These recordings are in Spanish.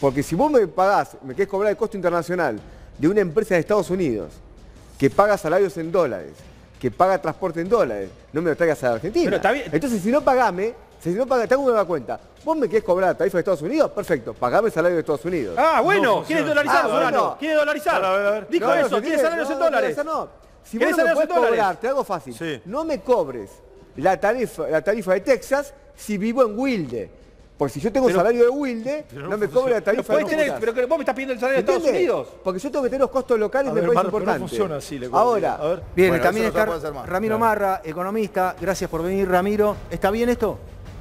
Porque si vos me pagás, me querés cobrar el costo internacional de una empresa de Estados Unidos que paga salarios en dólares, que paga transporte en dólares, no me lo traigas a la Argentina. Pero está bien. Entonces, si no pagame, te hago una cuenta. ¿Vos me querés cobrar la tarifa de Estados Unidos? Perfecto, pagame el salario de Estados Unidos. Ah, bueno, No ¿quieres funciona. dolarizar, Solano? bueno. ¿Quieres dolarizar? A ver. Dijo No, eso, si ¿tienes salarios en dólares? No. Si vos ¿Querés no me salarios podés en dólares? cobrar, te hago fácil. Sí. No me cobres la tarifa de Texas si vivo en Wilde. Porque si yo tengo salario de Wilde, no me cobre la tarifa de Texas. Pero vos me estás pidiendo el salario de Estados ¿Entiendes? Unidos. Porque yo tengo que tener los costos locales, A me ver, parece Marra, pero no importante. funciona así, le cuento. Ahora, A ver. Bien, Bueno, también eso no está se puede hacer más. Ramiro Claro. Marra, economista. Gracias por venir, Ramiro. ¿Está bien esto?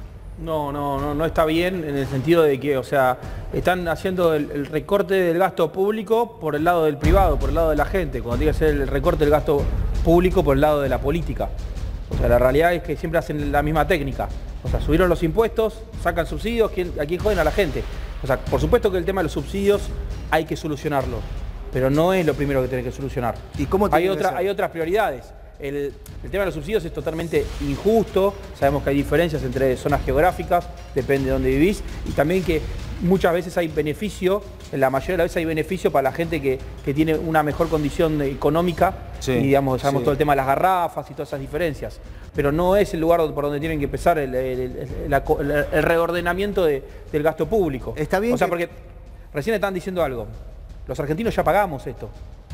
No está bien en el sentido de que, o sea, están haciendo el recorte del gasto público por el lado del privado, por el lado de la gente, cuando tiene que ser el recorte del gasto público por el lado de la política. O sea, la realidad es que siempre hacen la misma técnica. O sea, subieron los impuestos, sacan subsidios, ¿a quién joden? A la gente. O sea, por supuesto que el tema de los subsidios hay que solucionarlo, pero no es lo primero que tiene que solucionar. ¿Y cómo hay, tiene que ser? hay otras prioridades. El tema de los subsidios es totalmente injusto, sabemos que hay diferencias entre zonas geográficas, depende de dónde vivís, y también que muchas veces hay beneficio, en la mayoría de las veces hay beneficio para la gente que tiene una mejor condición económica, Sí, y digamos, sabemos sí. todo el tema de las garrafas y todas esas diferencias, pero no es el lugar por donde tienen que empezar el reordenamiento del gasto público. Está bien o sea, que- porque recién estaban diciendo algo, los argentinos ya pagamos esto.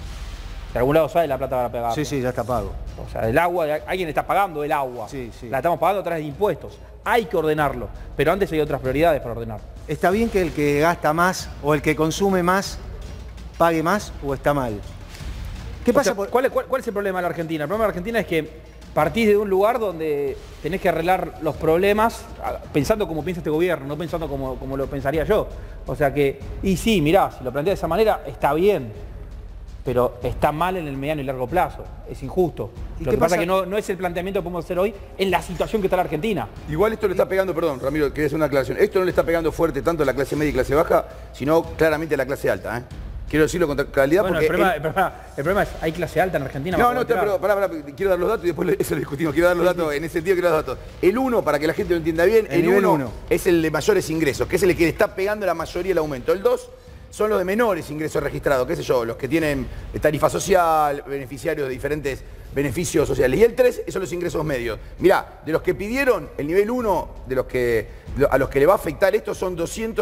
De algún lado sale la plata para pagar. Sí, sí, ya está pago. O sea, el agua, alguien está pagando el agua. Sí, sí. La estamos pagando a través de impuestos. Hay que ordenarlo, pero antes hay otras prioridades para ordenar. ¿Está bien que el que gasta más o el que consume más pague más o está mal? ¿Qué O pasa? sea, ¿cuál es el problema de la Argentina? El problema de la Argentina es que partís de un lugar donde tenés que arreglar los problemas pensando como piensa este gobierno, no pensando como lo pensaría yo. O sea que, y sí, mirá, si lo planteas de esa manera, está bien. Pero está mal en el mediano y largo plazo, es injusto. ¿Y Lo qué que pasa pasa? es que no es el planteamiento que podemos hacer hoy en la situación que está la Argentina. Igual esto le está pegando, perdón, Ramiro, quería hacer una aclaración. Esto no le está pegando fuerte tanto a la clase media y clase baja, sino claramente a la clase alta, ¿eh? Quiero decirlo con calidad Bueno, porque... el problema es, ¿hay clase alta en Argentina? No, para no, poder pero tirar? pará, quiero dar los datos y después eso lo discutimos. Quiero dar los datos, en ese sentido quiero dar los datos. El 1, para que la gente lo entienda bien, El el nivel 1 uno. es el de mayores ingresos, que es el que le está pegando la mayoría el aumento. El 2 son los de menores ingresos registrados, qué sé yo, los que tienen tarifa social, beneficiarios de diferentes beneficios sociales. Y el 3 son los ingresos medios. Mirá, de los que pidieron, el nivel 1, a los que le va a afectar esto son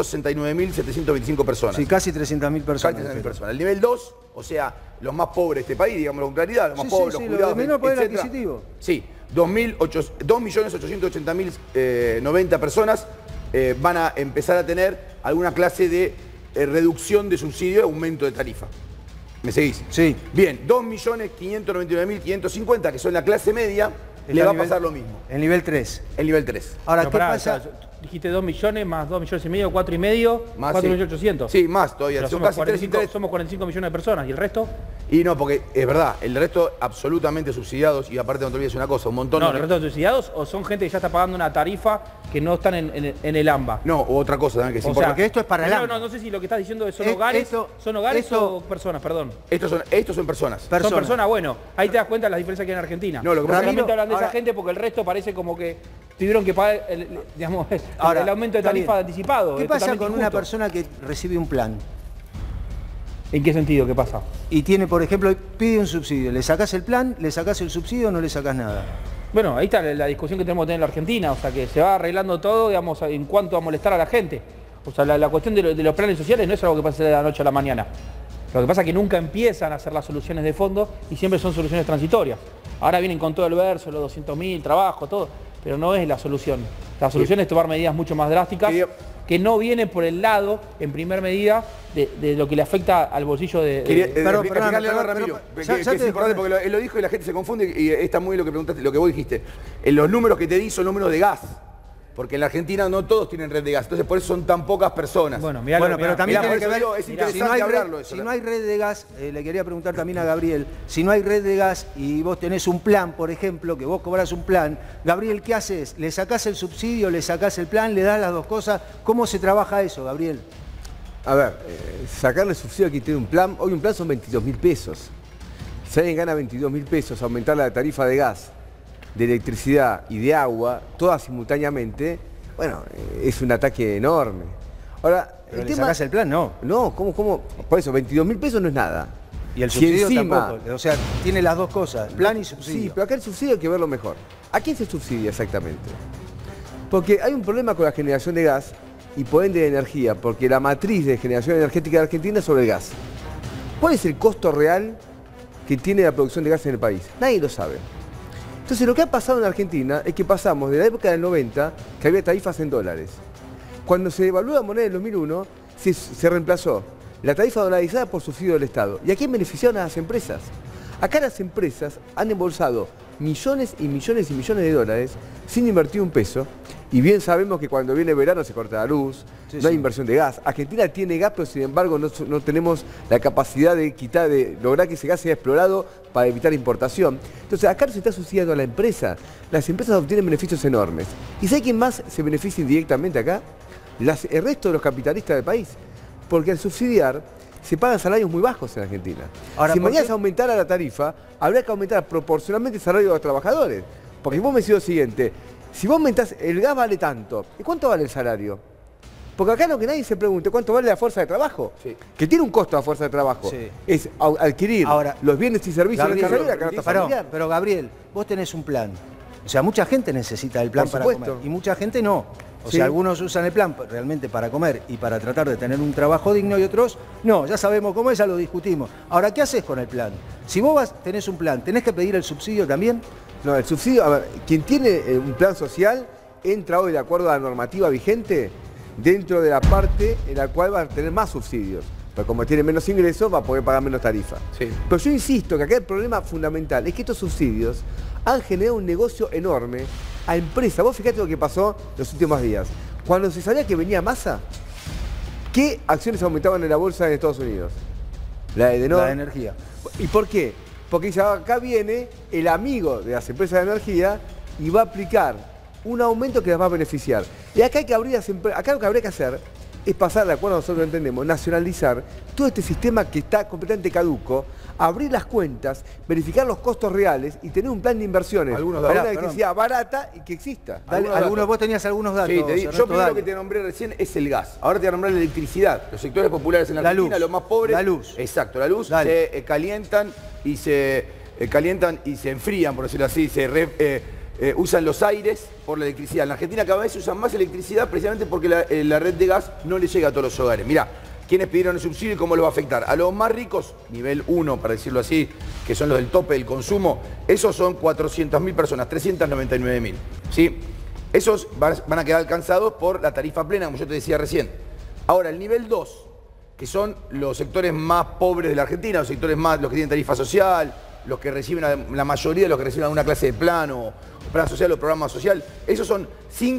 269.725 personas. Sí, casi 300.000 personas. Casi 300.000 personas. El nivel 2, o sea, los más pobres de este país, digámoslo con claridad, los más Sí, pobres, sí, los sí, jubilados, los de menor poder etcétera. adquisitivo. Sí, 2.880.090 personas van a empezar a tener alguna clase de reducción de subsidio, aumento de tarifa. ¿Me seguís? Sí. Bien, 2.599.550, que son la clase media, le va a pasar lo mismo. El nivel 3. El nivel 3. Ahora, Pero ¿qué pará, pasa? o sea, dijiste 2 millones más 2 millones y medio, 4 y medio, Más, 4 sí. millones 800. Sí, más todavía. Pero Son somos, casi 3 y 3. somos 45 millones de personas. ¿Y el resto? Y no, porque es verdad, el resto absolutamente subsidiados, y aparte no te olvides una cosa, un montón No, de... ¿el resto de subsidiados o son gente que ya está pagando una tarifa que no están en el AMBA? No, otra cosa también que es O importante. porque esto es para el AMBA. No sé si lo que estás diciendo son Es- hogares, esto- o personas, perdón. Estos son personas. Son Personas. personas, bueno, ahí te das cuenta de las diferencias que hay en Argentina. No, lo que pasa es que- Solamente hablan de ahora- esa gente porque el resto parece como que tuvieron que pagar el Ahora, aumento de está tarifa bien. anticipado. ¿Qué Es pasa totalmente con una injusto. persona que recibe un plan ¿En qué sentido? ¿Qué pasa? y tiene, por ejemplo, pide un subsidio? ¿Le sacás el plan, le sacás el subsidio o no le sacás nada? Bueno, ahí está la discusión que tenemos que tener en la Argentina, o sea, que se va arreglando todo, digamos, en cuanto a molestar a la gente. O sea, la cuestión de los planes sociales no es algo que pasa de la noche a la mañana. Lo que pasa es que nunca empiezan a hacer las soluciones de fondo y siempre son soluciones transitorias. Ahora vienen con todo el verso, los 200.000, trabajo, todo, pero no es la solución. La solución es tomar medidas mucho más drásticas que no vienen por el lado, en primer medida, de lo que le afecta al bolsillo de... Perdón, explicarle algo a perdón, Ramiro, pero- que ya es te dejo, importante porque él lo dijo y la gente se confunde y está muy bien lo que preguntaste, lo que vos dijiste. Los números que te di son números de gas, porque en la Argentina no todos tienen red de gas, entonces por eso son tan pocas personas. Bueno, mirá, Bueno, pero también mirá, tiene por que eso ver, digo, es si interesante no hay hablarlo red, eso. si no hay red de gas, le quería preguntar también a Gabriel, si no hay red de gas y vos tenés un plan, por ejemplo, que vos cobrás un plan, Gabriel, ¿qué haces? ¿Le sacás el subsidio, le sacás el plan, le das las dos cosas? ¿Cómo se trabaja eso, Gabriel? A ver, sacarle subsidio a quien tiene un plan, hoy un plan son 22.000 pesos. Si alguien gana 22.000 pesos, aumentar la tarifa de gas, de electricidad y de agua, todas simultáneamente, bueno, es un ataque enorme. Ahora, Pero le sacás el plan, no. No, ¿cómo? Por eso, 22.000 pesos no es nada. Y el Si subsidio encima- tampoco. O sea, tiene las dos cosas, plan y subsidio. Sí, pero acá el subsidio hay que verlo mejor. ¿A quién se subsidia exactamente? Porque hay un problema con la generación de gas y por ende de energía, porque la matriz de generación energética de Argentina es sobre el gas. ¿Cuál es el costo real que tiene la producción de gas en el país? Nadie lo sabe. Entonces lo que ha pasado en Argentina es que pasamos de la época del 90, que había tarifas en dólares. Cuando se devaluó la moneda en el 2001, se reemplazó la tarifa dolarizada por subsidio del Estado. ¿Y a quién beneficiaron a las empresas? Acá las empresas han embolsado millones y millones y millones de dólares sin invertir un peso. Y bien sabemos que cuando viene el verano se corta la luz, no hay inversión de gas. Argentina tiene gas, pero sin embargo no tenemos la capacidad de lograr que ese gas sea explorado para evitar importación. Entonces acá no se está subsidiando a la empresa. Las empresas obtienen beneficios enormes. ¿Y sabe quién más se beneficia indirectamente acá? El resto de los capitalistas del país. Porque al subsidiar se pagan salarios muy bajos en Argentina. Ahora, si ¿por mañana qué? se aumentara la tarifa, habría que aumentar proporcionalmente el salario de los trabajadores. Porque vos me decís lo siguiente, si vos aumentás, el gas vale tanto, ¿y cuánto vale el salario? Porque acá lo que nadie se pregunte, ¿cuánto vale la fuerza de trabajo? Sí. Que tiene un costo la fuerza de trabajo. Sí. Es adquirir Ahora, los bienes y servicios de la Gabriel, carrera, canasta familiar. pero Gabriel, vos tenés un plan. O sea, mucha gente necesita el plan Por para supuesto. comer. Y mucha gente no. O Sí. sea, algunos usan el plan realmente para comer y para tratar de tener un trabajo digno y otros no. Ya sabemos cómo es, ya lo discutimos. Ahora, ¿qué haces con el plan? Si vos tenés un plan, ¿tenés que pedir el subsidio también? No, el subsidio, a ver, quien tiene un plan social entra hoy de acuerdo a la normativa vigente dentro de la parte en la cual va a tener más subsidios. Pero como tiene menos ingresos va a poder pagar menos tarifa. Sí. Pero yo insisto que acá el problema fundamental es que estos subsidios han generado un negocio enorme a empresas. Vos fíjate lo que pasó los últimos días. Cuando se sabía que venía Massa, ¿qué acciones aumentaban en la bolsa en Estados Unidos? La de Edenor. La de energía. ¿Y por qué? Porque dice, acá viene el amigo de las empresas de energía y va a aplicar un aumento que las va a beneficiar. Y acá hay que abrir acá lo que habría que hacer es pasar, de acuerdo a nosotros lo entendemos, nacionalizar todo este sistema que está completamente caduco, abrir las cuentas, verificar los costos reales y tener un plan de inversiones Algunos para datos, una electricidad barata y que exista. Vos tenías algunos datos. Sí, yo Ernesto, primero dale. que te nombré recién es el gas. Ahora te voy a nombrar la electricidad. Los sectores populares en la La Argentina, luz. los más pobres. La luz. Exacto, la luz. Dale. Se calientan y se enfrían, por decirlo así. Usan los aires por la electricidad. En la Argentina cada vez se usan más electricidad precisamente porque la red de gas no le llega a todos los hogares. Mirá, ¿quiénes pidieron el subsidio y cómo lo va a afectar? A los más ricos, nivel 1, para decirlo así, que son los del tope del consumo, esos son 400.000 personas, 399.000. ¿Sí? Esos van a quedar alcanzados por la tarifa plena, como yo te decía recién. Ahora, el nivel 2, que son los sectores más pobres de la Argentina, los sectores más, los que tienen tarifa social, los que reciben, la mayoría de los que reciben alguna clase de plan o plan social o programa social, esos son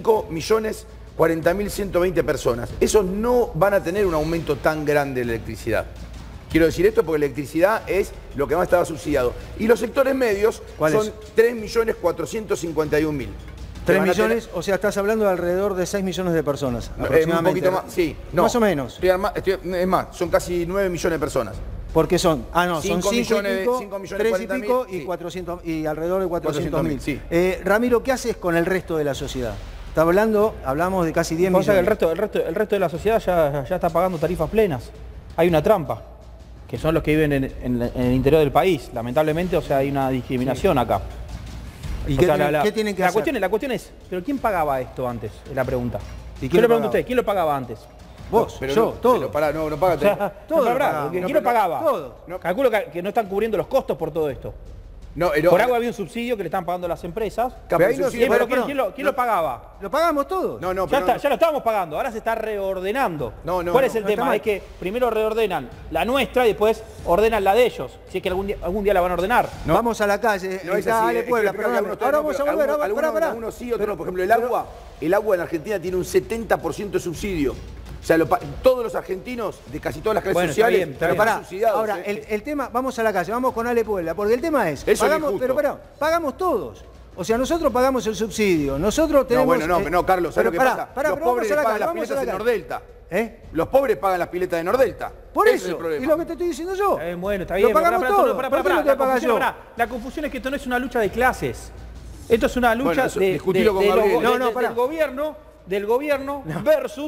5.040.120 personas. Esos no van a tener un aumento tan grande de la electricidad. Quiero decir esto porque la electricidad es lo que más estaba subsidiado. Y los sectores medios son 3.451.000. 3 millones, o sea, estás hablando de alrededor de 6 millones de personas. Un Aproximadamente. poquito más, sí. No, Más o menos. es más, son casi 9 millones de personas. Porque son, son 5 millones, y pico, 5 millones 3 y 40.000, pico y sí. 400 y alrededor de 400.000. Sí. Ramiro, ¿qué haces con el resto de la sociedad? hablamos de casi 10 O sea que millones. el resto de la sociedad ya está pagando tarifas plenas. Hay una trampa, que son los que viven en el interior del país. Lamentablemente, o sea, hay una discriminación acá. ¿Y O qué, sea, qué tienen que hacer? La cuestión es, ¿pero quién pagaba esto antes? Es la pregunta. ¿Y quién Yo lo le pregunto a pagaba? usted, ¿quién lo pagaba antes? Vos, Pero yo, no, todo. pero pará, no paga. O sea, todo no, lo pagaba. ¿quién No, lo pero pagaba? todo. No. Calculo que no están cubriendo los costos por todo esto. No, Por algo había un subsidio que le están pagando las empresas. Pero ahí no- Pero bueno, ¿quién lo pagaba? ¿Lo pagamos todos? No, Ya lo estábamos pagando, ahora se está reordenando. No, ¿Cuál es el no está tema? mal. Es que primero reordenan la nuestra y después ordenan la de ellos. Si es que algún día la van a ordenar. No. Vamos a la calle. No es Está así, Ale es que Puebla, creo que perdóname. algunos Ahora no, vamos a pero volver. algunos, algunos sí, otros no. Por ejemplo, el agua en Argentina tiene un 70% de subsidio. O sea, todos los argentinos de casi todas las clases Bueno, está sociales bien, está Pero bien. pará, están subsidiados. ahora, el tema, vamos a la calle, vamos con Ale Puebla, porque el tema es, Eso es pagamos, injusto. pero pará, pagamos todos. O sea, nosotros pagamos el subsidio, nosotros tenemos... No, Carlos, ¿sabes lo que pasa? Pará, Los pero vamos pobres a la pagan calle, las vamos a piletas la de calle. Nordelta. ¿Eh? Los pobres pagan las piletas de Nordelta. Por Ese es el eso, problema. y lo que te estoy diciendo yo. Bueno, está Lo bien. pagamos pero todo. pará, ¿Por qué no te pagas yo? La confusión es que esto no es una lucha de clases. Esto es una lucha Bueno, eso, discutilo con Gabriel. del gobierno versus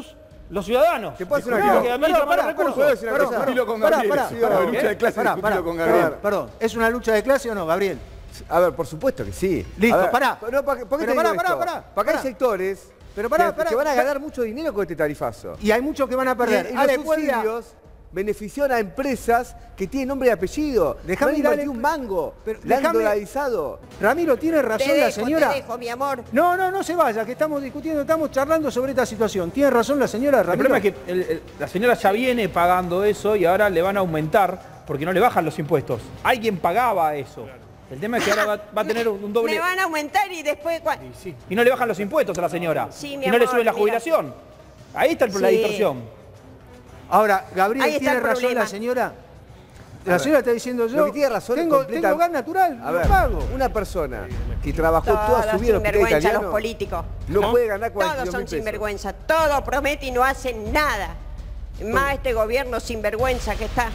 Los ciudadanos. ¿Te puedo hacer una No, cosa? que administran malos recursos. Discutilo con Gabriel. Sí, lucha de clase, discutilo con Gabriel. Perdón, ¿es una lucha de clase o no, Gabriel? A ver, por supuesto que sí. Listo, A ver, pará. No, ¿por qué te Pero digo pará, esto? pará. Porque hay sectores que van a ganar mucho dinero con este tarifazo. Y hay muchos que van a perder. Y Ale, los ¿cuál era? subsidios benefician a empresas que tienen nombre y apellido. Dejame no han darle- invertido un mango. Pero Le han dejame- dolarizado. Ramiro, tiene razón la señora. Te dejo, mi amor. No se vaya, que estamos discutiendo, estamos charlando sobre esta situación. Tiene razón la señora, El Ramiro. problema es que la señora ya viene pagando eso y ahora le van a aumentar porque no le bajan los impuestos. Alguien pagaba eso. El tema es que ahora va a tener un doble... Me van a aumentar y después... Y no le bajan los impuestos a la señora. Sí, mi y no le amor, suben la mira. jubilación. Ahí está la Sí. distorsión. Ahora, Ahí Gabriel, está ¿tiene el razón problema. la señora? La señora está diciendo Lo yo, que tiene razón tengo gas natural, A lo ver, pago. una persona que trabajó toda su Todos vida en el hospital sinvergüenza italiano los políticos. no puede ganar Todos 42.000 son pesos. sinvergüenza. Todo promete y no hacen nada. Más este gobierno sinvergüenza que está.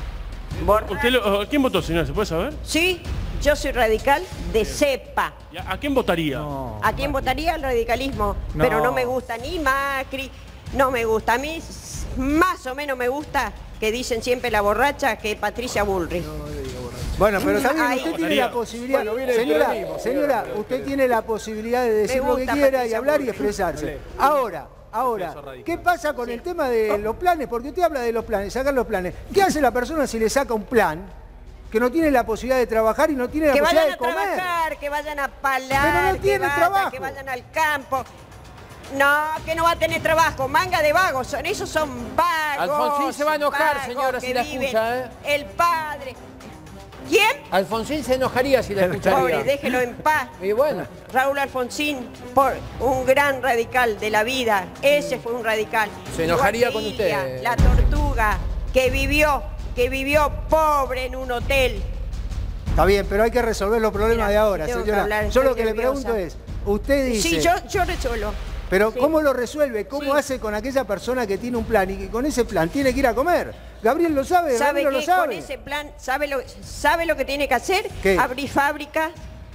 ¿Quién votó, señora? ¿Se puede saber? Sí, yo soy radical de cepa. ¿A quién votaría? ¿A quién votaría? El radicalismo. No. Pero no me gusta ni Macri, no me gusta. A mí más o menos me gusta, que dicen siempre la borracha, que Patricia Bullrich. Bueno, pero también Ay. usted tiene la posibilidad, Bueno, viene el señora, peronismo, señora, usted tiene la posibilidad de decir lo que gusta quiera y Patricia hablar y Bullrich. expresarse. Ahora, ¿qué pasa con el tema de los planes? Porque usted habla de los planes, sacar los planes. ¿Qué hace la persona si le saca un plan que no tiene la posibilidad de trabajar y no tiene la Que posibilidad vayan a de comer? trabajar, que vayan a Pero palar, no tiene que trabajo. que vayan al campo. No, que no va a tener trabajo, manga de vagos, esos son vagos. Alfonsín se va a enojar, vagos señora, si que la viven. escucha, ¿eh? El padre. ¿Quién? Alfonsín se enojaría si la escucharía. Pobre, déjelo en paz. Y bueno, Raúl Alfonsín, un gran radical de la vida, ese fue un radical. Se enojaría Igual que con usted. Ilia, la tortuga, que vivió pobre en un hotel. Está bien, pero hay que resolver los problemas Mira, de ahora, tengo que señora. hablar, Yo lo estoy que le nerviosa. pregunto es, usted dice... Sí, yo resuelvo. Pero Sí. ¿cómo lo resuelve? ¿Cómo Sí. hace con aquella persona que tiene un plan y que con ese plan tiene que ir a comer? Gabriel lo sabe, ¿Sabe Ramiro lo qué? Con sabe. ese plan, ¿sabe lo que tiene que hacer? ¿Qué? Abrir fábricas,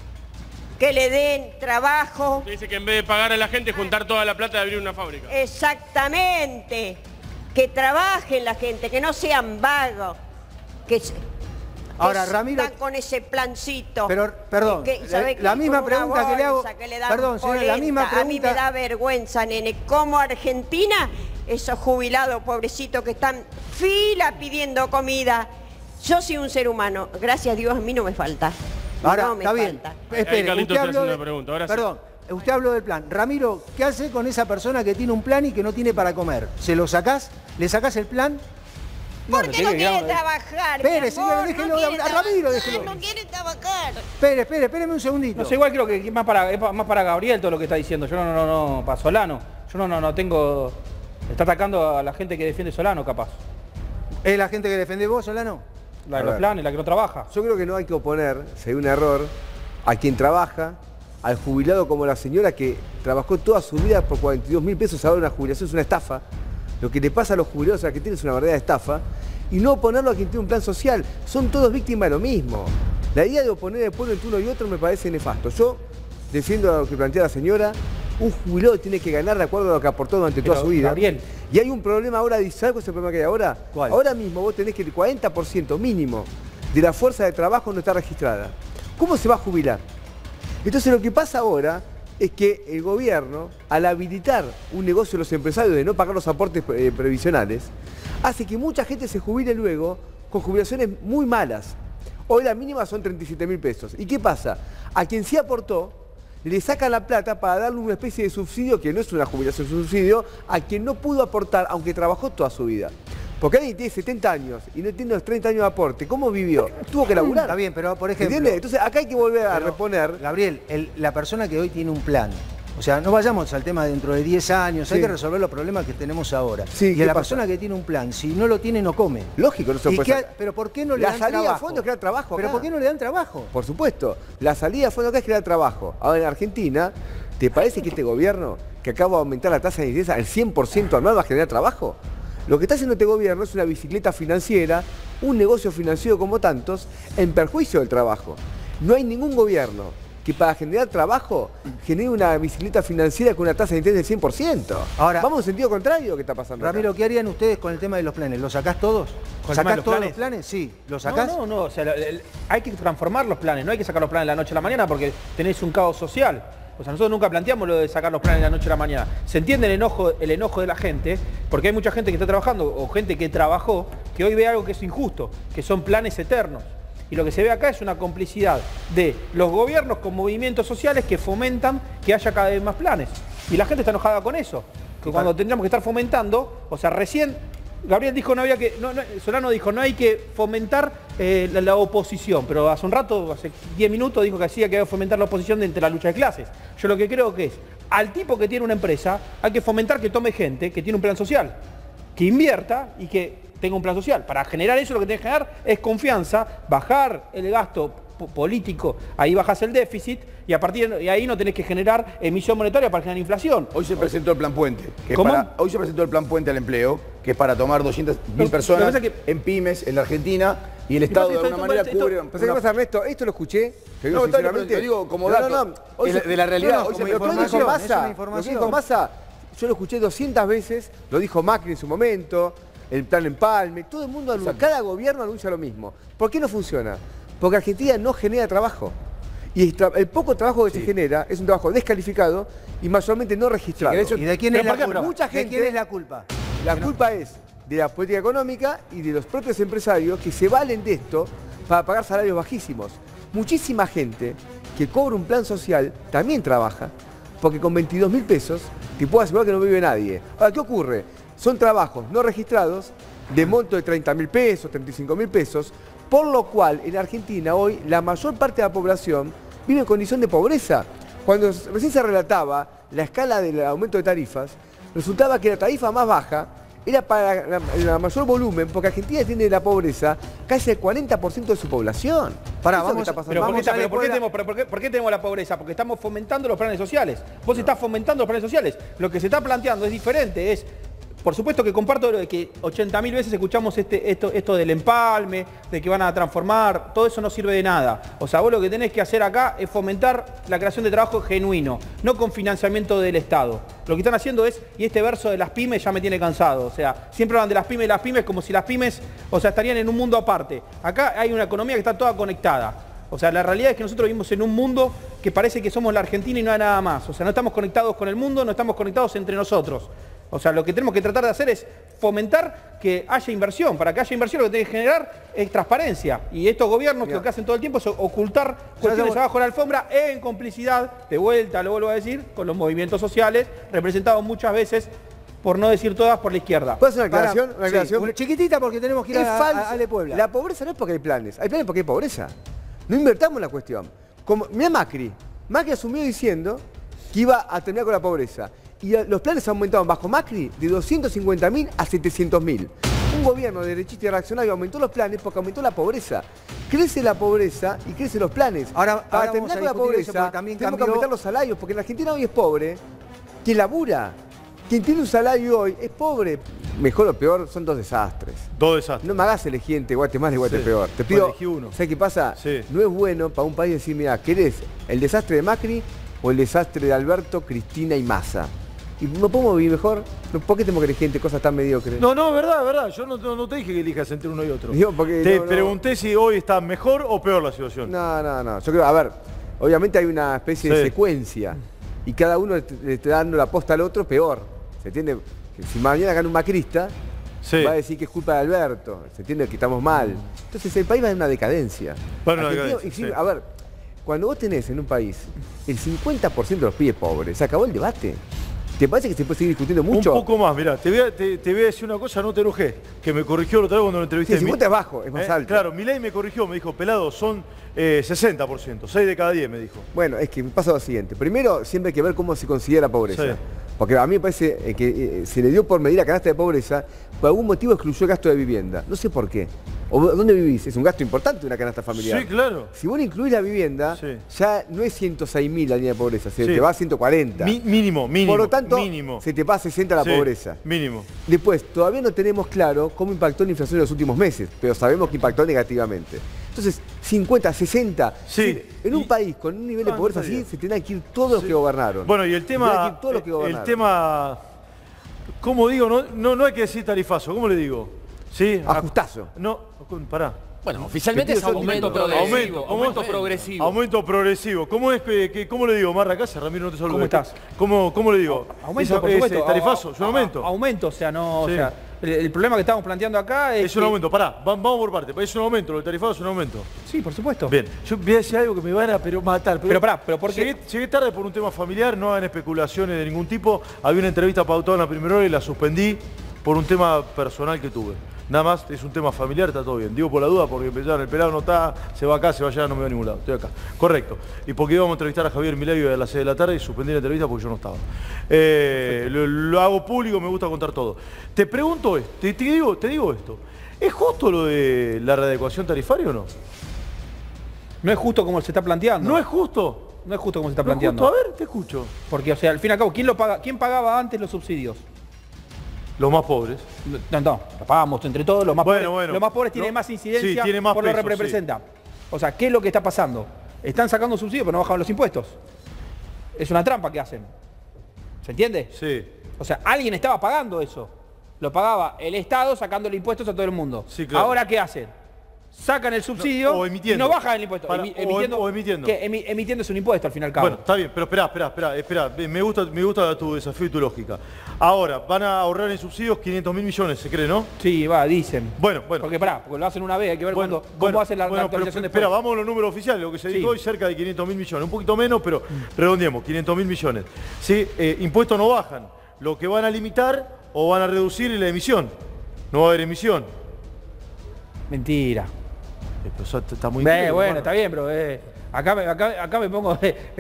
que le den trabajo. Dice que en vez de pagar a la gente, juntar toda la plata de abrir una fábrica. Exactamente. Que trabajen la gente, que no sean vagos. Que Ahora, Ramiro- están con ese plancito. Pero, perdón, ¿sabe qué? la misma Con una pregunta que le hago- bolsa que le dan perdón, señora, la polenta. misma A mí me pregunta- da vergüenza, nene. Como Argentina, esos jubilados pobrecitos que están fila pidiendo comida. Yo soy un ser humano. Gracias a Dios, a mí no me falta. Ahora, no me está bien. falta. Espere, Carlitos usted te habló hace de... una pregunta, ahora sí. Perdón, usted habló del plan. Ramiro, ¿qué hace con esa persona que tiene un plan y que no tiene para comer? ¿Se lo sacás? ¿Le sacás el plan? ¿Por qué no quiere digamos, trabajar? Espere, mi amor? señora, déjelo no quiere hablar. A Ramiro, trabajar, déjelo. No quiere trabajar. Espéreme un segundito. No sé, igual creo que es más para Gabriel todo lo que está diciendo. Yo no, para Solano. Yo no tengo... Está atacando a la gente que defiende Solano, capaz. ¿Es la gente que defiende vos, Solano? La de A los ver. planes, la que no trabaja. Yo creo que no hay que oponer, si hay un error, a quien trabaja, al jubilado como la señora que trabajó toda su vida por 42.000 pesos, ahora una jubilación es una estafa. Lo que le pasa a los jubilados argentinos es una verdadera estafa. Y no oponerlo a quien tiene un plan social. Son todos víctimas de lo mismo. La idea de oponer el pueblo entre uno y otro me parece nefasto. Yo defiendo lo que plantea la señora. Un jubilado tiene que ganar de acuerdo a lo que aportó durante toda Pero, su vida. Gabriel. Y hay un problema ahora, ¿sabes cuál es el problema que hay ahora? ¿Cuál? Ahora mismo vos tenés que el 40% mínimo de la fuerza de trabajo no está registrada. ¿Cómo se va a jubilar? Entonces lo que pasa ahora es que el gobierno, al habilitar un negocio de los empresarios de no pagar los aportes previsionales, hace que mucha gente se jubile luego con jubilaciones muy malas. Hoy la mínima son 37.000 pesos. ¿Y qué pasa? A quien sí aportó, le sacan la plata para darle una especie de subsidio, que no es una jubilación, es un subsidio, a quien no pudo aportar, aunque trabajó toda su vida. Porque alguien tiene 70 años y no tiene los 30 años de aporte. ¿Cómo vivió? Tuvo que laburar. Está bien, pero por ejemplo... ¿Entiendes? Entonces acá hay que volver a Pero, reponer. Gabriel, la persona que hoy tiene un plan, o sea, no vayamos al tema dentro de 10 años, hay Sí. que resolver los problemas que tenemos ahora. Sí, y ¿qué a la pasa? persona que tiene un plan, si no lo tiene, no come. Lógico, no se ¿Y puede qué sacar. pero ¿por qué no le La dan salida trabajo? a fondo es crear trabajo ¿Pero acá. por qué no le dan trabajo? Por supuesto. La salida a fondo acá es crear trabajo. Ahora en Argentina, ¿te parece que este gobierno, que acaba de aumentar la tasa de incidencia al 100% anual, va a generar trabajo? Lo que está haciendo este gobierno es una bicicleta financiera, un negocio financiero como tantos, en perjuicio del trabajo. No hay ningún gobierno que para generar trabajo genere una bicicleta financiera con una tasa de interés del 100%. Ahora, vamos en sentido contrario a lo que está pasando acá. Ramiro, ¿qué harían ustedes con el tema de los planes? ¿Los sacás todos? ¿Con el tema de ¿Sacás los todos planes? los planes? Sí. ¿Los sacás? No, o sea, hay que transformar los planes, no hay que sacar los planes de la noche a la mañana porque tenés un caos social. O sea, nosotros nunca planteamos lo de sacar los planes de la noche a la mañana. Se entiende el enojo de la gente, porque hay mucha gente que está trabajando, o gente que trabajó, que hoy ve algo que es injusto, que son planes eternos. Y lo que se ve acá es una complicidad de los gobiernos con movimientos sociales que fomentan que haya cada vez más planes. Y la gente está enojada con eso. Que cuando tendríamos que estar fomentando, o sea, recién Gabriel dijo Solano dijo no hay que fomentar la oposición, pero hace un rato, hace 10 minutos dijo que hacía que había que fomentar la oposición entre la lucha de clases. Yo lo que creo que es, al tipo que tiene una empresa, hay que fomentar que tome gente que tiene un plan social, que invierta y que tenga un plan social. Para generar eso lo que tiene que generar es confianza, bajar el gasto político, ahí bajas el déficit y a partir de ahí no tenés que generar emisión monetaria para generar inflación. Hoy se presentó el plan Puente. ¿Cómo? Hoy se presentó el plan Puente al empleo, que es para tomar 200.000 personas en pymes en la Argentina y el Estado de alguna manera cubre... ¿Qué pasa, Ernesto? Esto lo escuché, te digo sinceramente. Lo digo como dato de la realidad. Lo que dijo Massa, yo lo escuché 200 veces, lo dijo Macri en su momento, el plan Empalme, todo el mundo, cada gobierno anuncia lo mismo. ¿Por qué no funciona? Porque Argentina no genera trabajo. Y el poco trabajo que se genera es un trabajo descalificado y mayormente no registrado. ¿Y de quién es la culpa? Mucha gente, ¿De quién es la culpa? La culpa es de la política económica y de los propios empresarios que se valen de esto para pagar salarios bajísimos. Muchísima gente que cobra un plan social también trabaja, porque con 22.000 pesos te puedo asegurar que no vive nadie. Ahora, ¿qué ocurre? Son trabajos no registrados de monto de 30.000 pesos, 35.000 pesos, por lo cual en Argentina hoy la mayor parte de la población vive en condición de pobreza. Cuando recién se relataba la escala del aumento de tarifas, resultaba que la tarifa más baja era para el mayor volumen, porque Argentina tiene la pobreza casi el 40% de su población. ¿Por qué tenemos la pobreza? Porque estamos fomentando los planes sociales. Vos estás fomentando los planes sociales. Lo que se está planteando es diferente, por supuesto que comparto lo de que 80.000 veces escuchamos esto del empalme, de que van a transformar, todo eso no sirve de nada. O sea, vos lo que tenés que hacer acá es fomentar la creación de trabajo genuino, no con financiamiento del Estado. Lo que están haciendo y este verso de las pymes ya me tiene cansado. O sea, siempre hablan de las pymes como si las pymes, estarían en un mundo aparte. Acá hay una economía que está toda conectada. O sea, la realidad es que nosotros vivimos en un mundo que parece que somos la Argentina y no hay nada más. O sea, no estamos conectados con el mundo, no estamos conectados entre nosotros. O sea, lo que tenemos que tratar de hacer es fomentar que haya inversión. Para que haya inversión lo que tiene que generar es transparencia. Y estos gobiernos que lo que hacen todo el tiempo es ocultar cuestiones abajo de la alfombra en complicidad, de vuelta, lo vuelvo a decir, con los movimientos sociales, representados muchas veces, por no decir todas, por la izquierda. ¿Puedo hacer una aclaración? Una aclaración. Sí, chiquitita porque tenemos que ir a de Puebla. La pobreza no es porque hay planes porque hay pobreza. No invertamos la cuestión. Mirá Macri asumió diciendo que iba a terminar con la pobreza. Y los planes aumentaron bajo Macri de 250.000 a 700.000. Un gobierno derechista y reaccionario aumentó los planes porque aumentó la pobreza. Crece la pobreza y crecen los planes. Ahora para terminar con la pobreza, tenemos que aumentar los salarios, porque en la Argentina hoy es pobre quien labura. Quien tiene un salario hoy es pobre. Mejor o peor, son dos desastres. Dos desastres. No me hagas elegir entre Guatemala y Guatepeor. Te pido, ¿sabes qué pasa? Sí. No es bueno para un país decir, mira, ¿querés el desastre de Macri o el desastre de Alberto, Cristina y Massa? ¿Y no podemos vivir mejor? ¿Por qué tenemos que elegir entre cosas tan mediocres? No, verdad. Yo no te dije que elijas entre uno y otro. Digo, te pregunté si hoy está mejor o peor la situación. No. Yo creo, a ver, obviamente hay una especie de secuencia. Y cada uno le está dando la posta al otro peor. ¿Se entiende? Si mañana gana un macrista, va a decir que es culpa de Alberto. ¿Se entiende? Que estamos mal. Entonces el país va en una decadencia. A ver, cuando vos tenés en un país el 50% de los pibes pobres, se acabó el debate. ¿Te parece que se puede seguir discutiendo mucho? Un poco más, mirá, te voy a decir una cosa, no te enojé, que me corrigió la otra vez cuando lo entrevisté. Sí, el 50 es bajo, es más alto. Claro, Milei me corrigió, me dijo, pelado, son 60%, 6 de cada 10 me dijo. Bueno, es que pasa lo siguiente. Primero, siempre hay que ver cómo se considera pobreza. Sí. Porque a mí me parece que se le dio por medir la canasta de pobreza, por algún motivo excluyó el gasto de vivienda. No sé por qué. ¿O dónde vivís? Es un gasto importante una canasta familiar. Sí, claro. Si vos no incluís la vivienda, ya no es 106.000 la línea de pobreza, te va a 140. Mínimo. Por lo tanto, se te va a 60 la pobreza. Mínimo. Después, todavía no tenemos claro cómo impactó la inflación en los últimos meses, pero sabemos que impactó negativamente. Entonces, 50, 60. Sí. En un país con un nivel de pobreza así, se tendrán que ir todos los que gobernaron. Bueno, y el Se tendrán que tema, ir todos los que gobernaron. el tema, ¿cómo digo? No hay que decir tarifazo, ¿cómo le digo? ¿Sí? Ajustazo. No, pará. Bueno, oficialmente es aumento progresivo. Aumento progresivo. Aumento progresivo. ¿Cómo es cómo le digo? Marra casa, Ramiro, no te saludo. ¿Cómo estás? ¿Cómo le digo? Aumento, por supuesto. Tarifazo, es un aumento. Aumento, o sea, no... Sí. O sea, el problema que estamos planteando acá es... Es un aumento, pará, vamos por parte. Es un aumento, el tarifazo es un aumento. Sí, por supuesto. Bien, yo voy a decir algo que me van a matar. Pero pará, pero ¿por qué? Llegué tarde por un tema familiar, no hagan especulaciones de ningún tipo. Había una entrevista pautada en la primera hora y la suspendí por un tema personal que tuve. Nada más, es un tema familiar, está todo bien. Digo por la duda, porque empezaron, el pelado no está, se va acá, se va allá, no me va a ningún lado. Estoy acá. Correcto. Y porque íbamos a entrevistar a Javier Milei a las 6 de la tarde y suspendí la entrevista porque yo no estaba. Lo hago público, me gusta contar todo. Te pregunto esto, te digo esto. ¿Es justo lo de la readecuación tarifaria o no? No es justo como se está planteando. ¿No es justo? No es justo como se está ¿No es planteando. justo? A ver, te escucho. Porque, o sea, al fin y al cabo, ¿quién lo paga? ¿Quién pagaba antes los subsidios? Los más pobres. No, lo pagamos entre todos, los más pobres. Bueno. Los más pobres tienen más incidencia sí, tiene más por lo que peso, representa. Sí. O sea, ¿qué es lo que está pasando? Están sacando subsidios pero no bajan los impuestos. Es una trampa que hacen. ¿Se entiende? Sí. O sea, alguien estaba pagando eso. Lo pagaba el Estado sacándole impuestos a todo el mundo. Sí, claro. ¿Ahora qué hacen? Sacan el subsidio o emitiendo. y no bajan el impuesto. Emitiendo. Que emitiendo es un impuesto al fin y al cabo. Bueno, está bien, pero espera. Me gusta tu desafío y tu lógica. Ahora, van a ahorrar en subsidios 500.000 millones, ¿se cree, no? Sí, dicen. Bueno. Porque porque lo hacen una vez, hay que ver cómo hacen la actualización después. Espera, vamos a los números oficiales, lo que se dijo hoy, cerca de 500.000 millones. Un poquito menos, pero redondeemos, 500.000 millones. ¿Sí? Impuestos no bajan. Lo que van a limitar o van a reducir es la emisión. No va a haber emisión. Mentira. Pero está muy bueno, está bien, pero acá me pongo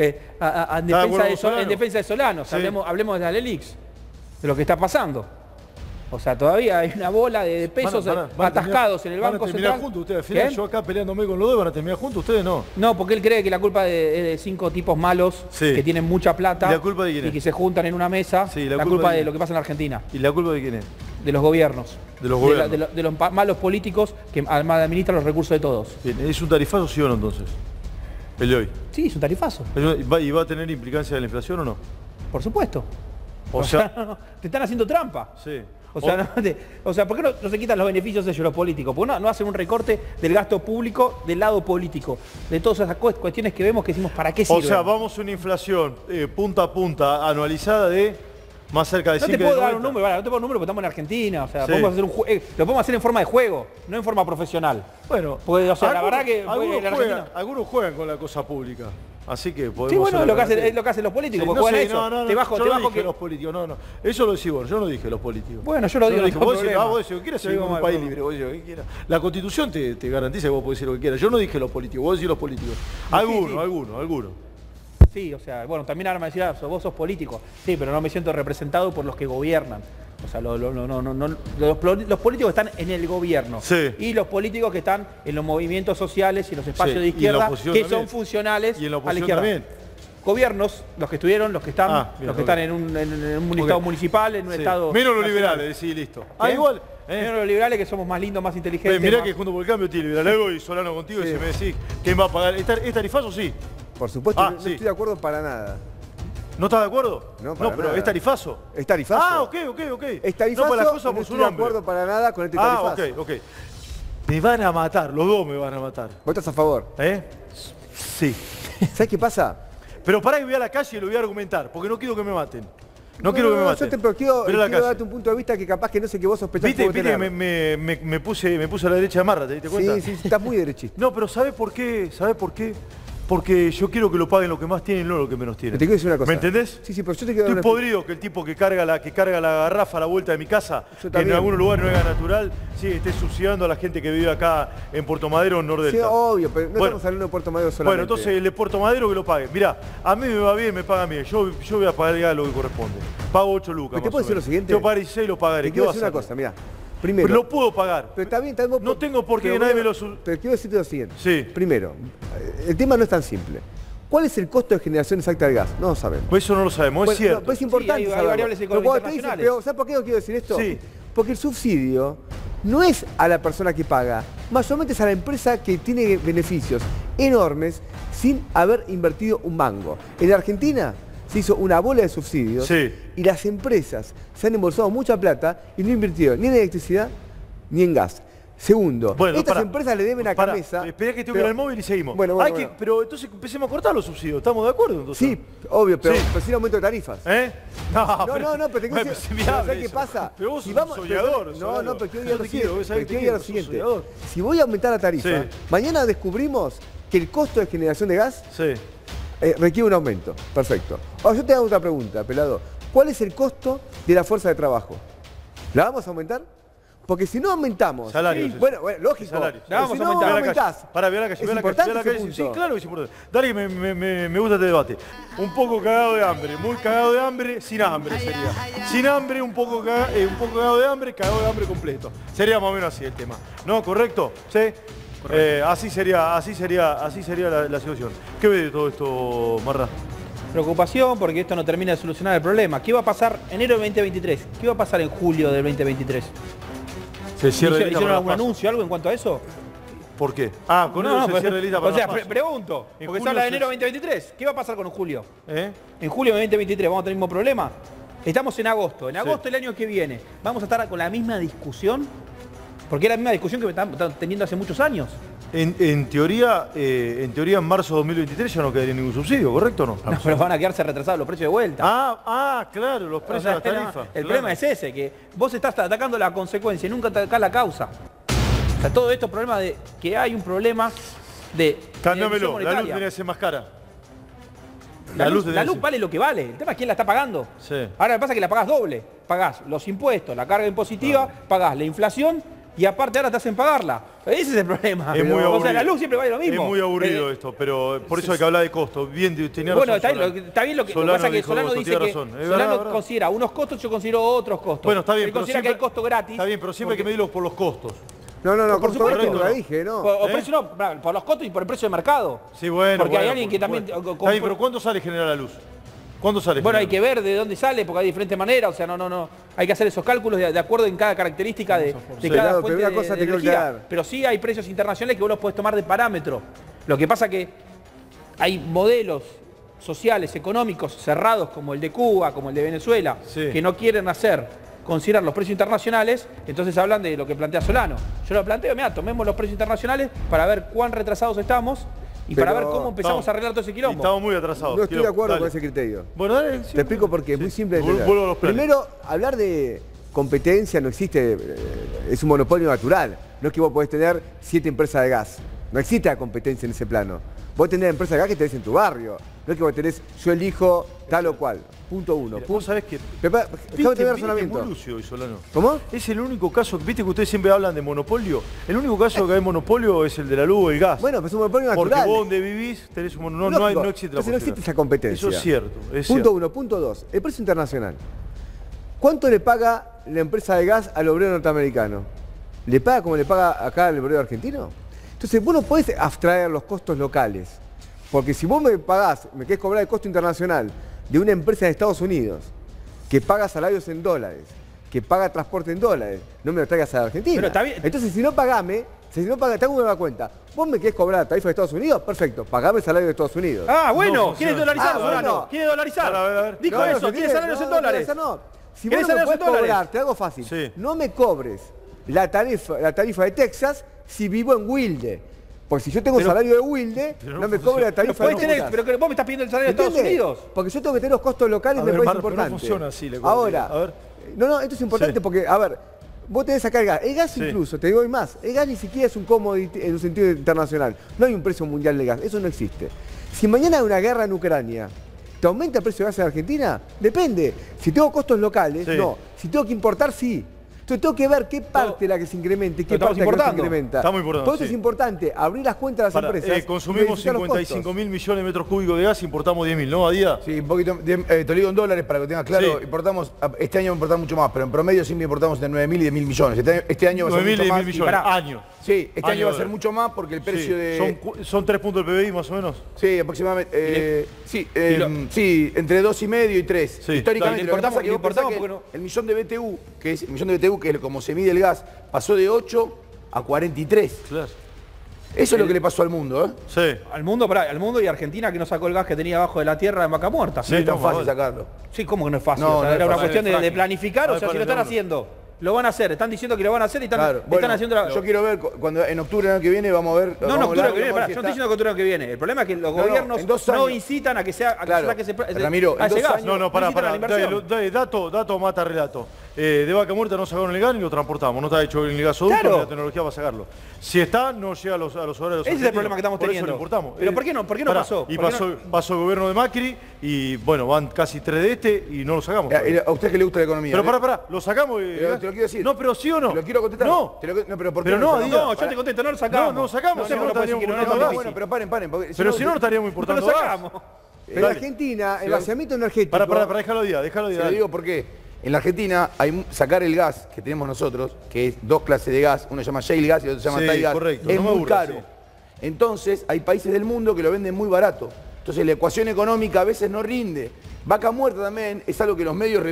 en defensa de Solano. Sí. Hablemos de la LELIX, de lo que está pasando. O sea, todavía hay una bola de pesos atascados en el Banco Central. ¿Van a terminar juntos ustedes? Al final, yo acá peleándome con los dos, ¿van a terminar juntos ustedes? No. No, porque él cree que la culpa es de 5 tipos malos que tienen mucha plata. ¿Y la culpa de quién es? Y que se juntan en una mesa. Sí, la culpa de lo que pasa en Argentina. ¿Y la culpa de quién es? De los gobiernos. De los gobiernos. De los malos políticos que administran los recursos de todos. Bien, ¿es un tarifazo sí o no entonces? El de hoy. Sí, es un tarifazo. ¿Y va a tener implicancia de la inflación o no? Por supuesto. O sea, te están haciendo trampa. Sí. O sea, ¿por qué no se quitan los beneficios ellos, los políticos? ¿Por qué no hacen un recorte del gasto público del lado político? De todas esas cuestiones que vemos que decimos, ¿para qué sirve? O sea, vamos a una inflación punta a punta anualizada de más cerca de 5 No te puedo dar un número, no te puedo dar un número porque estamos en Argentina. O sea, podemos hacer lo podemos hacer en forma de juego, no en forma profesional. Bueno, porque, o sea, la verdad que algunos juegan con la cosa pública. Así que podemos. Sí, bueno, es lo que hacen los políticos. Sí, juegan eso. No, te bajo, yo no dije que los políticos, no. Eso lo decís vos, yo no dije los políticos. Bueno, yo lo digo. Vos decís, vos quieres ser un país libre, vos decís lo que quieras. La Constitución te garantiza que vos podés decir lo que quieras. Yo no dije los políticos, vos decís los políticos. Algunos. Sí, o sea, bueno, también ahora me decía, vos sos político. Sí, pero no me siento representado por los que gobiernan. O sea, los políticos están en el gobierno. Sí. Y los políticos que están en los movimientos sociales y los espacios de izquierda, que son funcionales a la izquierda. También. Gobiernos, los que estuvieron, los que están, están en un estado municipal, en un estado... Menos los liberales, sí, listo. Igual. Menos los liberales, que somos más lindos, más inteligentes. Mirá que Juntos por el Cambio tiene liberal y Solano contigo y se me decís, ¿quién va a pagar? ¿Es tarifazo? Sí. Por supuesto, no estoy de acuerdo para nada. ¿No estás de acuerdo? No, para pero nada. ¿es tarifazo? ¿Es tarifazo? Ah, ok. Es tarifazo, no, para las cosas no estoy de acuerdo para nada con este tarifazo. Ok. Me van a matar, los dos me van a matar. ¿Vos estás a favor? Sí. ¿Sabes qué pasa? Pero pará que voy a la calle y lo voy a argumentar, porque no quiero que me maten. No quiero que me maten. Yo quiero darte un punto de vista que capaz que no sé que vos sospechás. Viste que me puse a la derecha de Marra, ¿te diste cuenta? Sí, estás muy derechista. No, pero ¿sabés por qué? Porque yo quiero que lo paguen los que más tienen, no los que menos tienen. Te quiero decir una cosa. ¿Me entendés? Sí, pero yo te quiero Estoy podrido que el tipo que carga la garrafa a la vuelta de mi casa, que en algunos lugares no es natural, esté subsidiando a la gente que vive acá en Puerto Madero, en Nordelta. Sí, obvio, pero no estamos hablando de Puerto Madero solamente. Bueno, entonces el de Puerto Madero que lo pague. Mirá, a mí me va bien, me pagan bien. Yo voy a pagar ya lo que corresponde. Pago 8 lucas. ¿Pero te puedo decir lo siguiente? Yo pagar 16 lo pagaré. Te quiero decir una cosa, mirá. Primero, pero lo puedo pagar. Pero está bien, no tengo por qué nadie me lo... Pero quiero decirte lo siguiente. Sí. Primero, el tema no es tan simple. ¿Cuál es el costo de generación exacta del gas? No lo sabemos. Pues eso no lo sabemos, es cierto. Pues es importante hay variables internacionales. Pero ¿sabes por qué no quiero decir esto? Sí. Porque el subsidio no es a la persona que paga, mayormente es a la empresa que tiene beneficios enormes sin haber invertido un mango. En Argentina se hizo una bola de subsidios y las empresas se han embolsado mucha plata y no invirtieron ni en electricidad ni en gas. Segundo, estas empresas le deben a Camesa... Esperá que tengo que ir al móvil y seguimos. Bueno. Pero entonces empecemos a cortar los subsidios, ¿estamos de acuerdo entonces? Sí, obvio, pero sin aumento de tarifas. No, pero tengo que decir, ¿sabes qué pasa? Pero vos si sos un soñador. No, pero quiero decir lo siguiente. Si voy a aumentar la tarifa, mañana descubrimos que el costo de generación de gas requiere un aumento. Perfecto. Ahora yo te hago otra pregunta, pelado. ¿Cuál es el costo de la fuerza de trabajo? ¿La vamos a aumentar? Porque si no aumentamos... Salarios. Bueno, lógico. Salarios. Si no aumentás... Para ver la calle, Sí, claro que es importante. Dale, me gusta este debate. Un poco cagado de hambre, muy cagado de hambre, sin hambre sería. Sin hambre, un poco cagado de hambre completo. Sería más o menos así el tema. ¿No? ¿Correcto? ¿Sí? Así sería la situación. ¿Qué ves de todo esto, Marra? Preocupación porque esto no termina de solucionar el problema. ¿Qué va a pasar enero del 2023? ¿Qué va a pasar en julio del 2023? ¿Hicieron algún anuncio, algo en cuanto a eso? ¿Por qué? Con eso se cierra el lista para pregunto, porque se habla de enero 2023. ¿Qué va a pasar con julio? En julio de 2023 vamos a tener el mismo problema. Estamos en agosto. En agosto del año que viene, ¿vamos a estar con la misma discusión? Porque es la misma discusión que estamos teniendo hace muchos años. En teoría en marzo de 2023 ya no quedaría ningún subsidio, ¿correcto o no? No, pero van a quedarse retrasados los precios de vuelta. Claro, los precios de las tarifas. El problema es ese, que vos estás atacando la consecuencia y nunca atacás la causa. O sea, todo esto es problema de que hay un problema de... Cámbiamelo, la luz tiene que ser más cara. La luz vale lo que vale. El tema es quién la está pagando. Ahora lo que pasa es que la pagás doble. Pagás los impuestos, la carga impositiva, pagás la inflación y aparte ahora te hacen pagarla. Ese es el problema. Es muy aburrido. O sea, la luz siempre vale lo mismo. Es muy aburrido esto, pero por eso hay que hablar de costos. Bien, tenía bueno, razón. está bien lo que pasa es que Solano dice que Solano considera unos costos, yo considero otros costos. Bueno, está bien. Él considera que hay costo gratis. Está bien, pero siempre hay que medirlos por los costos. No, por supuesto, lo dije, ¿no? Por los costos y por el precio de mercado. Sí, bueno. Porque hay alguien que también... Está bien, pero ¿cuánto sale generar la luz? ¿Cuándo sale? Bueno, hay que ver de dónde sale, porque hay diferentes maneras, o sea, no. Hay que hacer esos cálculos de acuerdo en cada característica de cada fuente de energía. Pero sí hay precios internacionales que vos los podés tomar de parámetro. Lo que pasa que hay modelos sociales, económicos cerrados como el de Cuba, como el de Venezuela, que no quieren considerar los precios internacionales, entonces hablan de lo que plantea Solano. Yo lo planteo, mira, tomemos los precios internacionales para ver cuán retrasados estamos y para ver cómo empezamos a arreglar todo ese quilombo. Estamos muy atrasados. No estoy de acuerdo con ese criterio. Bueno, dale. Te explico por qué, es muy simple de entender. Vuelvo a los planes. Primero, hablar de competencia no existe, es un monopolio natural. No es que vos podés tener 7 empresas de gas. No existe la competencia en ese plano. Vos tenés empresas de gas que tenés en tu barrio. No es que vos tenés, yo elijo tal o cual. Punto uno. Vos sabés que... Déjame tener razonamiento. ¿Cómo? Es el único caso, viste que ustedes siempre hablan de monopolio. El único caso que hay monopolio es el de la luz o el gas. Bueno, pero es un monopolio natural. Porque vos donde vivís tenés un monopolio. No existe la posibilidad. No existe esa competencia. Eso es cierto. Punto uno. Punto dos. El precio internacional. ¿Cuánto le paga la empresa de gas al obrero norteamericano? ¿Le paga como le paga acá al obrero argentino? Entonces vos no podés abstraer los costos locales. Porque si vos me querés cobrar el costo internacional de una empresa de Estados Unidos que paga salarios en dólares, que paga transporte en dólares, no me lo traigas a Argentina. Pero está bien. Entonces si no pagame, te hago una cuenta. Vos me querés cobrar tarifa de Estados Unidos, perfecto, pagame el salario de Estados Unidos. Bueno, ¿quieres dolarizar, Solano? ¿Quiere dolarizar? A ver. Dijo eso, ¿quiere salarios en dólares? Si vos no me podés cobrar, te hago fácil. No me cobres la tarifa de Texas si vivo en Wilde. Porque si yo tengo salario de Wilde, no me cobre la tarifa de Texas. Pero vos me estás pidiendo el salario de Estados Unidos. Porque yo tengo que tener los costos locales, me parece importante. No funciona así. Ahora, esto es importante porque, vos tenés acá el gas. El gas incluso, te digo más, el gas ni siquiera es un commodity en un sentido internacional. No hay un precio mundial de gas, eso no existe. Si mañana hay una guerra en Ucrania, ¿te aumenta el precio de gas en Argentina? Depende. Si tengo costos locales, no. Si tengo que importar, sí. Entonces tengo que ver qué parte la que se incremente y qué parte la que se incrementa. Está muy importante. Por eso es importante abrir las cuentas de las empresas. Consumimos 55.000 millones de metros cúbicos de gas, importamos 10.000, ¿no, Adía? Sí, un poquito. Te lo digo en dólares para que tengas claro. Importamos, este año importamos mucho más, pero en promedio siempre importamos entre 9.000 y 10.000 millones. Este año va a ser 9.000 y mucho 10.000 más. millones, año. Sí, este año va a ser dólar. mucho más porque el precio de... Son 3 puntos del PBI más o menos. Sí, aproximadamente. Sí, entre 2,5 y 3. Sí. Históricamente, Lo lo que pasa es que vos pensás importamos que porque no- el millón de BTU, que es como se mide el gas, pasó de 8 a 43. Claro. Eso es lo que le pasó al mundo, ¿eh? Sí. Al mundo, pará, al mundo y Argentina que no sacó el gas que tenía abajo de la tierra en Vaca Muerta. Sí, No es tan no, fácil vale. sacarlo. Sí, ¿cómo que no es fácil? No, O sea, no es era una fácil. cuestión de planificar, o sea, si lo están Parece haciendo, lo van a hacer, están diciendo que lo van a hacer y están, Claro. están Bueno, haciendo la... yo quiero ver cuando en octubre del año que viene vamos a ver. No, vamos no, a octubre hablar, que viene, vamos a pará, ver yo si no estoy está- diciendo que octubre que viene. El problema es que los No, gobiernos en 2 no años. incitan a que se Claro. saque ese Ramiro, en ese 2 gas. años- No, pará, incitan a la inversión. dato mata relato. De Vaca Muerta no sacaron el gas ni lo transportamos. No está hecho el gasoducto Claro. ni la tecnología para sacarlo. Si está, no llega a los hogares de los Ese es el argentinos. problema que estamos Por eso teniendo. lo importamos. Pero ¿por qué no Pará, pasó? Y ¿Por qué pasó el gobierno de Macri y bueno, van casi 3 de este y no lo sacamos. A usted que le gusta la economía. Pero ¿eh? pará, lo sacamos y... Te lo quiero decir. No, pero sí o no. Te lo quiero contestar. No. No, pero ¿por qué Pero no, lo Díaz. sacamos? No, yo te contesto, no lo sacamos. No, sacamos, No si sé no cómo puede decir estaríamos que no lo importando sacamos. gas. Bueno, pero paren. Porque Pero si no, no estaríamos No importando lo gas. sacamos. En Dale. Argentina, el vaciamiento energético... Pará, déjalo Díaz. Se lo dale. digo porque en la Argentina hay sacar el gas que tenemos nosotros, que es 2 clases de gas, uno se llama shale gas y otro se llama Sí, Thai gas, correcto, es no me muy aburra, caro. sí. Entonces hay países del mundo que lo venden muy barato. Entonces la ecuación económica a veces no rinde. Vaca Muerta también es algo que los medios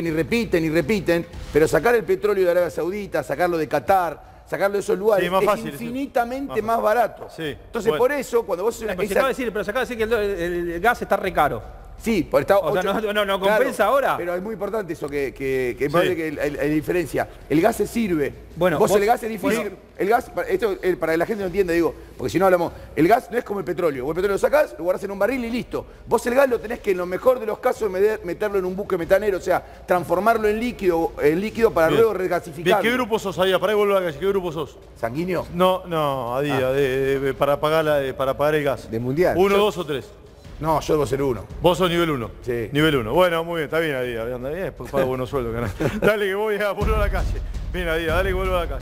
repiten, pero sacar el petróleo de Arabia Saudita, sacarlo de Qatar, sacarlo de esos lugares Sí, más es fácil, infinitamente sí. más barato. Sí, Entonces bueno. por eso cuando vos haces una... Pero se acaba de decir que el gas está re caro. Sí, por está O sea, no compensa ahora. Pero es muy importante eso que parece que la diferencia. El gas se sirve. Bueno, el gas es difícil. bueno. El gas, para que la gente no entienda, digo, porque si no hablamos, el gas no es como el petróleo. Vos el petróleo lo sacás, lo guardás en un barril y listo. Vos el gas lo tenés que en lo mejor de los casos meterlo en un buque metanero, o sea, transformarlo en líquido para Bien. luego Bien, regasificarlo. ¿qué grupo sos ahí? Pará y vuelvo a la calle. ¿Qué grupo sos? ¿Sanguíneo? No, a Díaz, para pagar el gas. De mundial. 1, 2 o 3. No, yo debo ser uno. Vos sos nivel 1. Sí. Nivel 1. Bueno, muy bien, está bien, Díaz. Anda bien, pues paga buenos sueldos, canal. Dale que voy a volver a la calle. Bien, Díaz, dale que vuelvo a la calle.